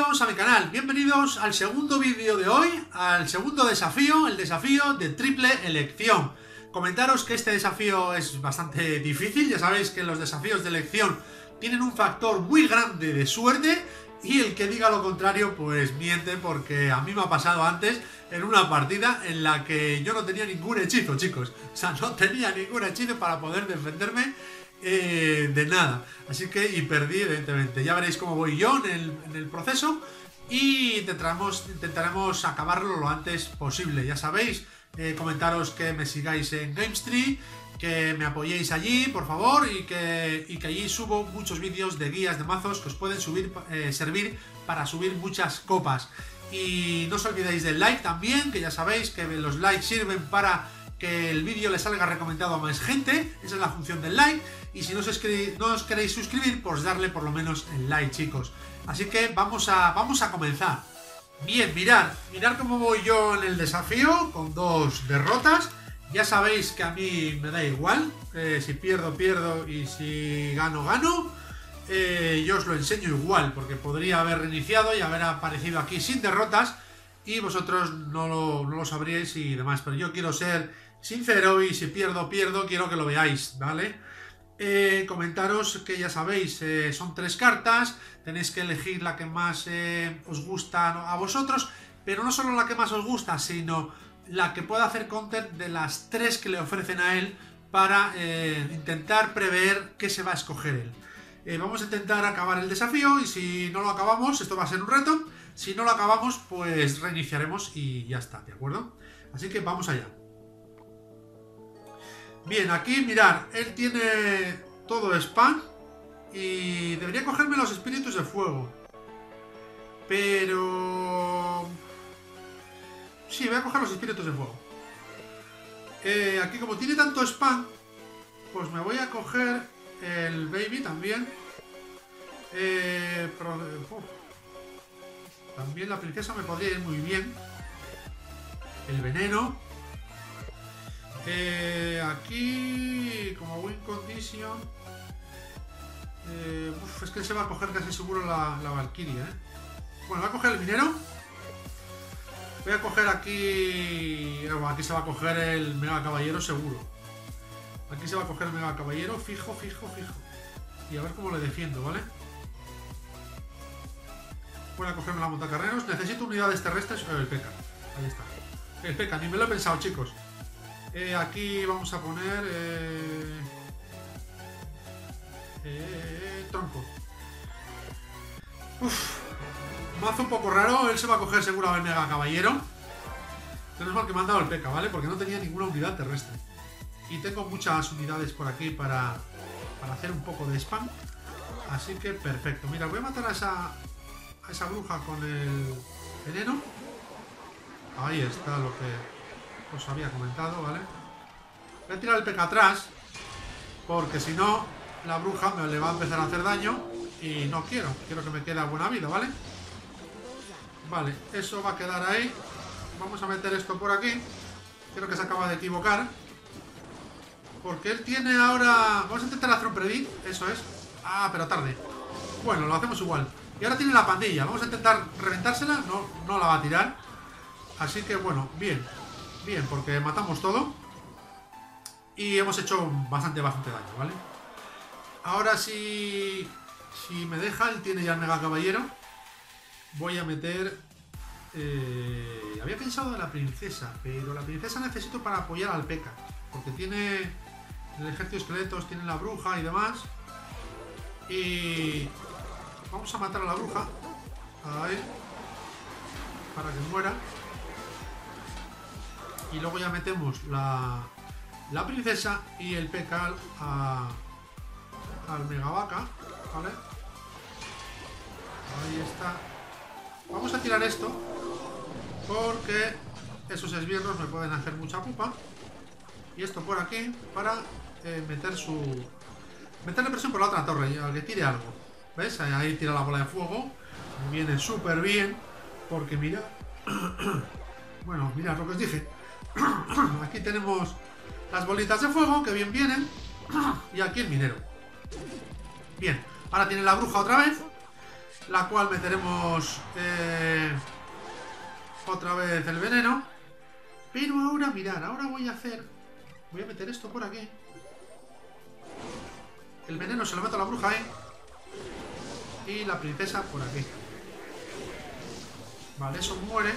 Bienvenidos a mi canal, bienvenidos al segundo vídeo de hoy, al segundo desafío, el desafío de triple elección. Comentaros que este desafío es bastante difícil, ya sabéis que los desafíos de elección tienen un factor muy grande de suerte y el que diga lo contrario pues miente, porque a mí me ha pasado antes en una partida en la que yo no tenía ningún hechizo, chicos. O sea, no tenía ningún hechizo para poder defenderme de nada, así que perdí evidentemente. Ya veréis cómo voy yo en el proceso y intentaremos acabarlo lo antes posible. Ya sabéis, comentaros que me sigáis en Gamestree, que me apoyéis allí por favor, y que allí subo muchos vídeos de guías de mazos que os pueden servir para subir muchas copas. Y no os olvidéis del like también, que ya sabéis que los likes sirven para que el vídeo le salga recomendado a más gente. Esa es la función del like. Y si no os queréis suscribir, pues darle por lo menos el like, chicos. Así que vamos a comenzar. Bien, mirad cómo voy yo en el desafío, con 2 derrotas. Ya sabéis que a mí me da igual, si pierdo, pierdo, y si gano, gano. Yo os lo enseño igual, porque podría haber reiniciado y haber aparecido aquí sin derrotas y vosotros no lo sabríais y demás. Pero yo quiero ser sincero y si pierdo, pierdo, quiero que lo veáis, ¿vale? Comentaros que ya sabéis, son 3 cartas, tenéis que elegir la que más os gusta a vosotros, pero no solo la que más os gusta, sino la que pueda hacer counter de las 3 que le ofrecen a él, para intentar prever qué se va a escoger él. Vamos a intentar acabar el desafío y si no lo acabamos, esto va a ser un reto. Si no lo acabamos, pues reiniciaremos y ya está, ¿de acuerdo? Así que vamos allá. Bien, aquí mirad, él tiene todo spam y debería cogerme los espíritus de fuego. Pero sí, voy a coger los espíritus de fuego. Aquí como tiene tanto spam, pues me voy a coger el baby también. También la princesa me podría ir muy bien. El veneno. Aquí como win condition, es que se va a coger casi seguro la Valkyria, Bueno, voy a coger el minero. Voy a coger aquí se va a coger el mega caballero seguro. Aquí se va a coger el mega caballero fijo. Y a ver cómo le defiendo, ¿vale? Voy a cogerme la montacarreros. Necesito unidades terrestres. El P.E.K.K.A. Ahí está. El P.E.K.K.A. Ni me lo he pensado, chicos. Aquí vamos a poner tronco. Mazo un poco raro. Él se va a coger seguro al mega caballero. Menos mal que me han dado el P.E.K.K.A., ¿vale? Porque no tenía ninguna unidad terrestre. Y tengo muchas unidades por aquí para hacer un poco de spam. Así que perfecto. Mira, voy a matar a esa bruja con el veneno. Ahí está lo que os había comentado, ¿vale? Voy a tirar el P.E.K.K.A. atrás, porque si no, la bruja me le va a empezar a hacer daño y no quiero que me quede a buena vida, ¿vale? Vale, eso va a quedar ahí. Vamos a meter esto por aquí. Creo que se acaba de equivocar, porque él tiene ahora... Vamos a intentar hacer un predict, eso es. Ah, pero tarde. Bueno, lo hacemos igual. Y ahora tiene la pandilla. Vamos a intentar reventársela. No la va a tirar. Así que bueno, bien, porque matamos todo y hemos hecho bastante daño, ¿vale? Ahora si me deja, él tiene ya el mega caballero. Voy a meter... había pensado en la princesa, pero la princesa necesito para apoyar al P.E.K.K.A., porque tiene el ejército de esqueletos, tiene la bruja y demás. Y vamos a matar a la bruja ahí, para que muera. Y luego ya metemos la princesa y el P.E.K.K.A. al mega vaca, ¿vale? Ahí está. Vamos a tirar esto, porque esos esbirros me pueden hacer mucha pupa. Y esto por aquí para meterle presión por la otra torre, al que tire algo. ¿Ves? Ahí tira la bola de fuego. Me viene súper bien, porque mira... Bueno, mirad lo que os dije. Aquí tenemos las bolitas de fuego, que bien vienen. Y aquí el minero. Bien, ahora tiene la bruja otra vez. la cual meteremos otra vez el veneno. Pero ahora, mirad, ahora voy a meter esto por aquí. El veneno se lo meto a la bruja ahí. Y la princesa por aquí. Vale, eso muere.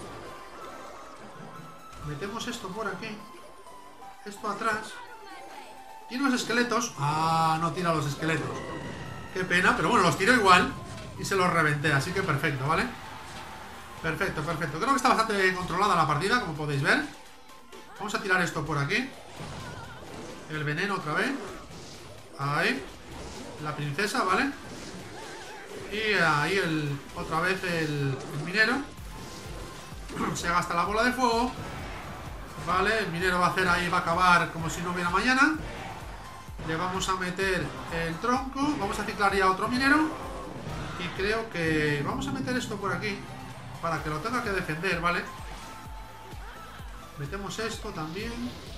Metemos esto por aquí. Esto atrás. Tiene los esqueletos. Ah, no tira los esqueletos. Qué pena, pero bueno, los tiro igual. Y se los reventé, así que perfecto, ¿vale? Perfecto, perfecto. Creo que está bastante controlada la partida, como podéis ver. Vamos a tirar esto por aquí. El veneno otra vez. Ahí. La princesa, ¿vale? Y ahí otra vez el minero. Se gasta la bola de fuego. Vale, el minero va a hacer ahí, va a acabar como si no hubiera mañana. Le vamos a meter el tronco. Vamos a ciclar ya otro minero. Y creo que vamos a meter esto por aquí para que lo tenga que defender, ¿vale? Metemos esto también.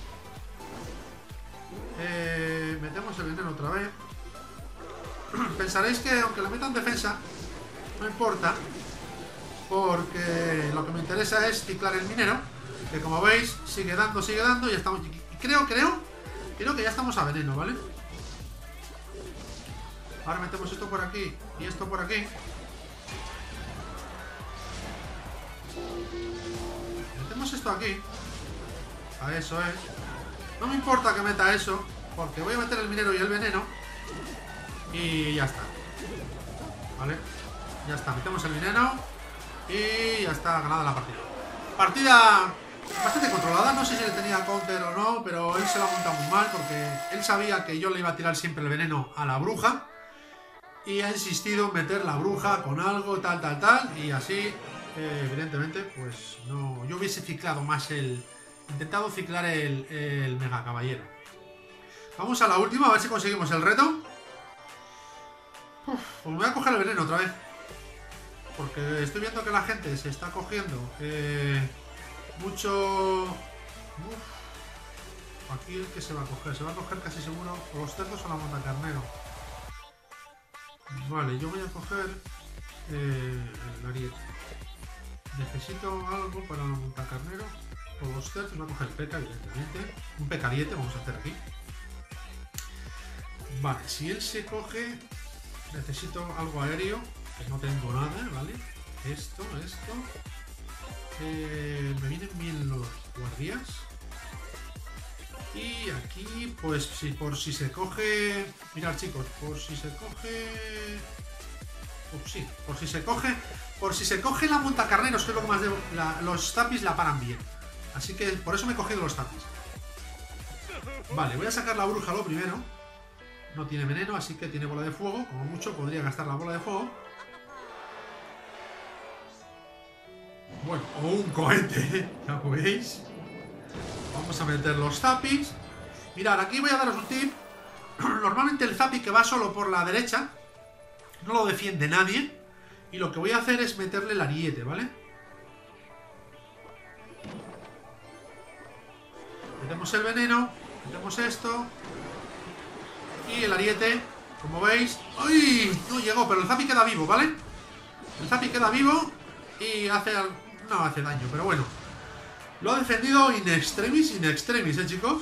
Metemos el veneno otra vez. Pensaréis que aunque le metan defensa, no importa, porque lo que me interesa es ciclar el minero, que como veis sigue dando y estamos. Creo que ya estamos a veneno, ¿vale? Ahora metemos esto por aquí y esto por aquí. Metemos esto aquí. A eso es. No me importa que meta eso, porque voy a meter el minero y el veneno. Y ya está. Vale. Ya está, metemos el veneno. Y ya está, ganada la partida. Partida bastante controlada. No sé si le tenía counter o no, pero él se lo ha montado muy mal, porque él sabía que yo le iba a tirar siempre el veneno a la bruja. Y ha insistido en meter la bruja con algo, tal. Y así, evidentemente, pues no. Yo hubiese ciclado más intentado ciclar el mega caballero. Vamos a la última, a ver si conseguimos el reto. Pues me voy a coger el veneno otra vez, porque estoy viendo que la gente se está cogiendo mucho. Aquí el que se va a coger casi seguro o los cerdos o la montacarnero. Vale, yo voy a coger el ariete. Necesito algo para la montacarnero o los cerdos. Voy a coger el peca, evidentemente. Un pecariete vamos a hacer aquí. Vale, si él se coge, necesito algo aéreo, que no tengo nada, ¿vale? Esto. Me vienen bien los guardias. Y aquí, pues sí, por si se coge. Mirad, chicos, por si se coge. Sí, por si se coge la montacarneros, que es lo que más debo. Los tapis la paran bien. Así que por eso me he cogido los tapis. Vale, voy a sacar la bruja lo primero. No tiene veneno, así que tiene bola de fuego. Como mucho podría gastar la bola de fuego. Bueno, o un cohete, ya veis. Vamos a meter los zapis. Mirad, aquí voy a daros un tip. Normalmente el zapi que va solo por la derecha no lo defiende nadie. Y lo que voy a hacer es meterle el ariete, ¿vale? Metemos el veneno. Metemos esto. Y el ariete, como veis. ¡Ay! No llegó, pero el zapi queda vivo, ¿vale? El zapi queda vivo y no hace daño, pero bueno. Lo ha defendido in extremis, chicos.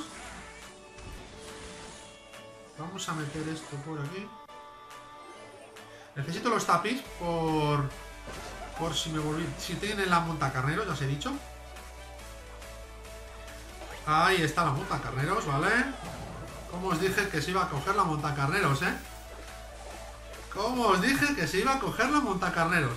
Vamos a meter esto por aquí. Necesito los tapis por si me volví. Si tienen la montacarneros, ya os he dicho. Ahí está la montacarneros, ¿vale? Como os dije que se iba a coger la montacarneros, ¿eh? Como os dije que se iba a coger la montacarneros.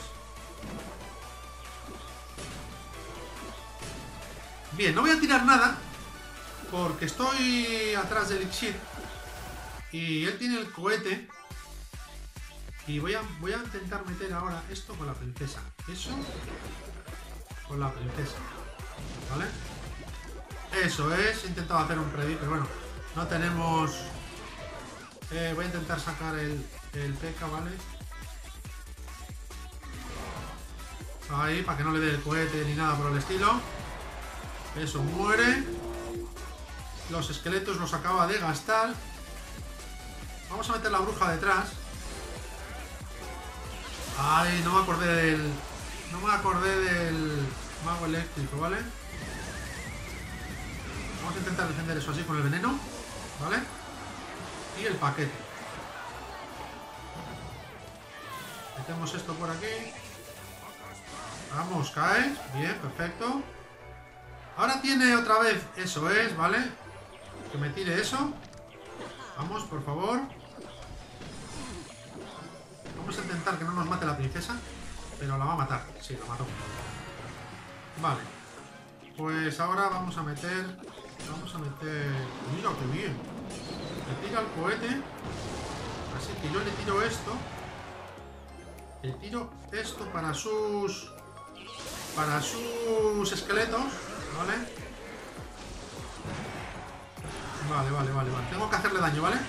Bien, no voy a tirar nada porque estoy atrás del elixir y él tiene el cohete. Y voy a intentar meter ahora esto con la princesa. Eso con la princesa, ¿vale? Eso es, he intentado hacer un predict, pero bueno, no tenemos. Voy a intentar sacar el P.K., ¿vale? Ahí, para que no le dé el cohete ni nada por el estilo. Eso muere. Los esqueletos los acaba de gastar. Vamos a meter la bruja detrás. Ay, no me acordé del... No me acordé del mago eléctrico, ¿vale? Vamos a intentar defender eso así con el veneno, ¿vale? Y el paquete. Metemos esto por aquí. Vamos, cae. Bien, perfecto. Ahora tiene otra vez, eso es, ¿vale? Que me tire eso. Vamos, por favor. Vamos a intentar que no nos mate la princesa. Pero la va a matar. Sí, la mató. Vale. Pues ahora vamos a meter... Vamos a meter... Mira, qué bien. Le tira el cohete. Así que yo le tiro esto. Le tiro esto para sus... Para sus esqueletos. ¿Vale? Vale. Tengo que hacerle daño, ¿vale?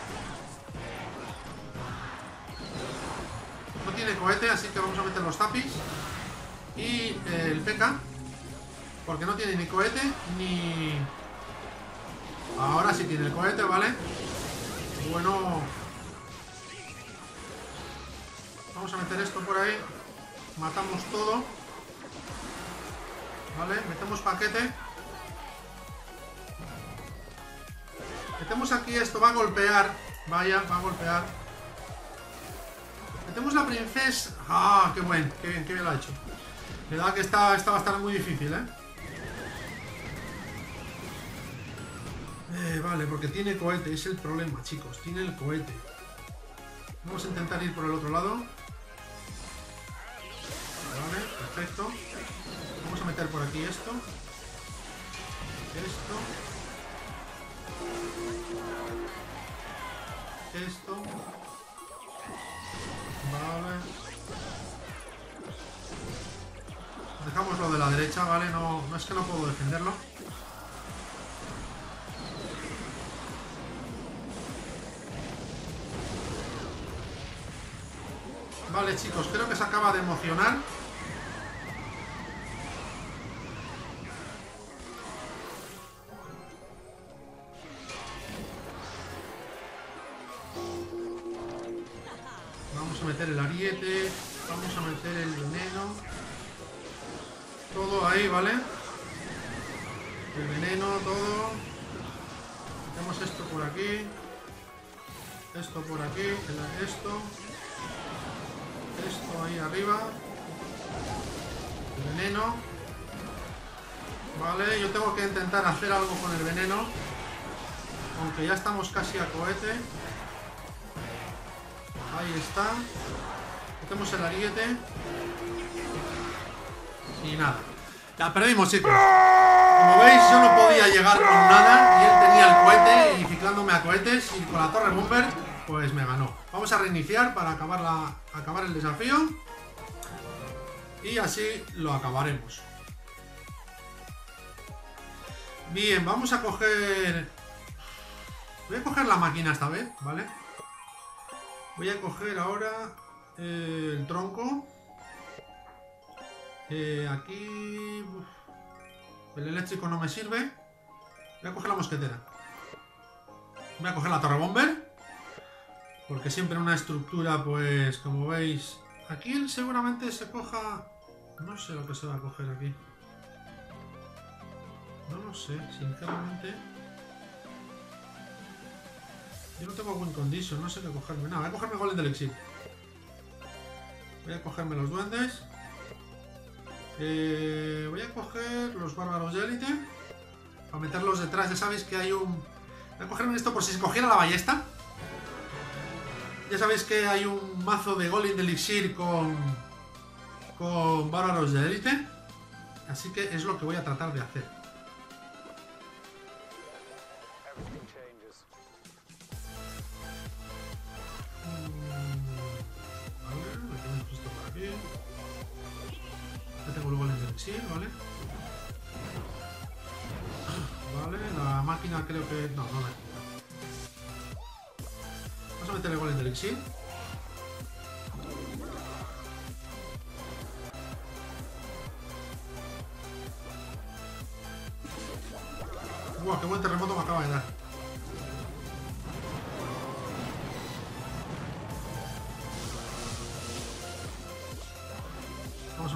No tiene cohete, así que vamos a meter los zapis. Y el P.K. Porque no tiene ni cohete, ni... Ahora sí tiene el cohete, ¿vale? Bueno... Vamos a meter esto por ahí. Matamos todo. Vale, metemos paquete. Metemos aquí esto, va a golpear. Vaya, va a golpear. Metemos la princesa. ¡Ah, qué buen! ¡Qué bien lo ha hecho! La verdad que esta va a estar muy difícil, ¿eh? Vale, porque tiene cohete. Es el problema, chicos. Tiene el cohete. Vamos a intentar ir por el otro lado. Vale, perfecto. Vamos a meter por aquí esto. Esto. Vale. Dejamos lo de la derecha, ¿vale? No es que no puedo defenderlo. Vale, chicos, creo que se acaba de emocionar. Vamos a meter el ariete. Vamos a meter el veneno. Todo ahí, ¿vale? El veneno, todo. Metemos esto por aquí. Esto por aquí. Esto ahí arriba. El veneno. Vale, yo tengo que intentar hacer algo con el veneno. Aunque ya estamos casi a cohete. Ahí está. Metemos el ariete. Y nada. La perdimos, chicos. Como veis, yo no podía llegar con nada. Y él tenía el cohete y ciclándome a cohetes. Y con la torre bomber, pues me ganó. Vamos a reiniciar para acabar el desafío. Y así lo acabaremos. Bien, vamos a coger... Voy a coger la máquina esta vez, ¿vale? Voy a coger ahora el tronco. Aquí... El eléctrico no me sirve. Voy a coger la mosquetera. Voy a coger la torre bomber. Porque siempre una estructura, pues, como veis... Aquí seguramente se coja... No sé lo que se va a coger aquí. No lo sé, sinceramente. Yo no tengo win condition, no sé qué cogerme. Nada, voy a cogerme golem de elixir. Voy a cogerme los duendes. Voy a coger los bárbaros de élite. Para meterlos detrás, ya sabéis que hay un... Voy a cogerme esto por si se cogiera la ballesta. Ya sabéis que hay un mazo de golem de elixir con bárbaros de élite. Así que es lo que voy a tratar de hacer. ¿Vale? Vale, la máquina creo que... No, no la he quitado. Vamos a meter el golem de elixir. ¡Buah, qué buen terremoto me acaba de dar!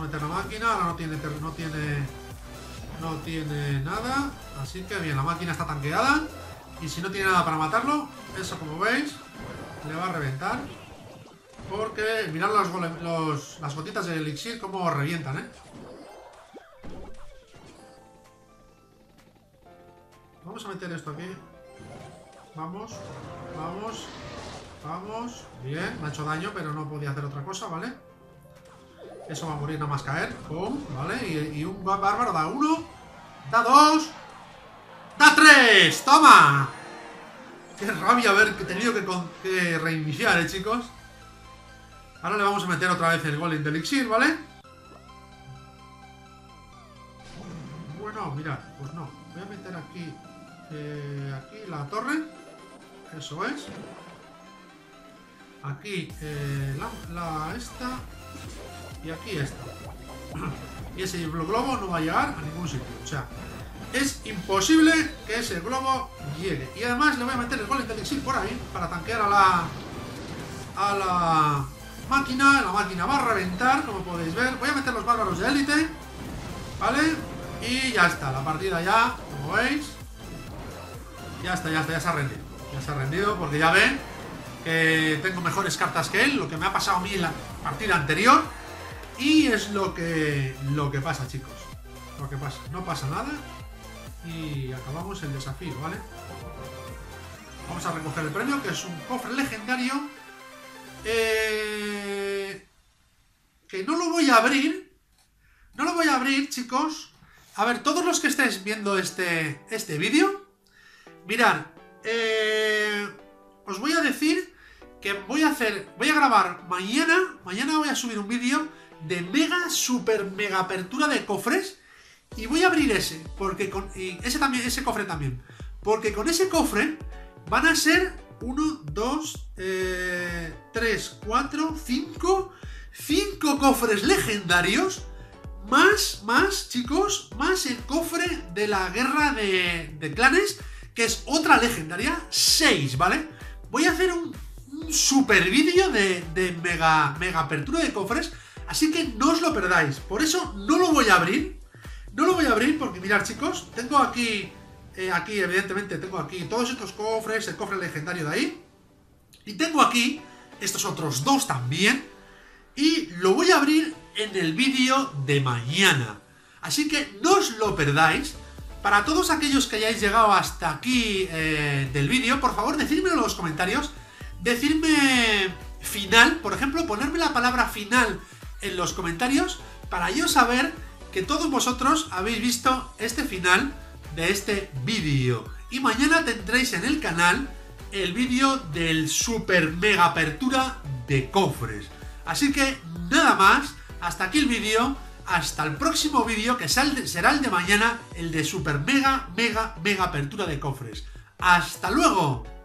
a meter la máquina. Ahora no tiene nada. Así que bien, la máquina está tanqueada. Y si no tiene nada para matarlo, eso como veis, le va a reventar. Porque mirad las gotitas de elixir como revientan, ¿eh? Vamos a meter esto aquí. Vamos. Bien, me ha hecho daño, pero no podía hacer otra cosa, ¿vale? Eso va a morir nada más caer. ¡Pum! ¿Vale? Y un bárbaro da 1, da 2, da 3. ¡Toma! Qué rabia haber tenido que reiniciar, chicos. Ahora le vamos a meter otra vez el golem de elixir, ¿vale? Bueno, mirad, pues no. Voy a meter aquí la torre. Eso es. Aquí esta. Y aquí esta. Y ese globo no va a llegar a ningún sitio. O sea, es imposible que ese globo llegue. Y además le voy a meter el golem de elixir por ahí para tanquear a la máquina. La máquina va a reventar, como podéis ver. Voy a meter los bárbaros de élite, ¿vale? Y ya está, la partida ya, como veis. Ya está, ya se ha rendido. Ya se ha rendido porque ya ven que tengo mejores cartas que él. Lo que me ha pasado a mí en la partida anterior. Y es lo que pasa, chicos. Lo que pasa, no pasa nada. Y acabamos el desafío, ¿vale? Vamos a recoger el premio, que es un cofre legendario. Que no lo voy a abrir. No lo voy a abrir, chicos. A ver, todos los que estéis viendo este vídeo, mirad, os voy a decir que voy a grabar mañana voy a subir un vídeo de super mega apertura de cofres. Y voy a abrir ese, porque ese cofre también. Porque con ese cofre van a ser 1, 2, 3, 4, 5 cofres legendarios. Más, chicos, más el cofre de la guerra de clanes, que es otra legendaria, 6, ¿vale? Voy a hacer un super vídeo de mega apertura de cofres, así que no os lo perdáis. Por eso no lo voy a abrir. No lo voy a abrir porque, mirad, chicos, tengo aquí evidentemente tengo aquí todos estos cofres, el cofre legendario de ahí. Y tengo aquí estos otros dos también. Y lo voy a abrir en el vídeo de mañana. Así que no os lo perdáis. Para todos aquellos que hayáis llegado hasta aquí del vídeo, por favor, decídmelo en los comentarios. Decidme final, por ejemplo, ponerme la palabra final en los comentarios para yo saber que todos vosotros habéis visto este final de este vídeo. Y mañana tendréis en el canal el vídeo del super mega apertura de cofres. Así que nada más, hasta aquí el vídeo, hasta el próximo vídeo que será el de mañana, el de super mega apertura de cofres. ¡Hasta luego!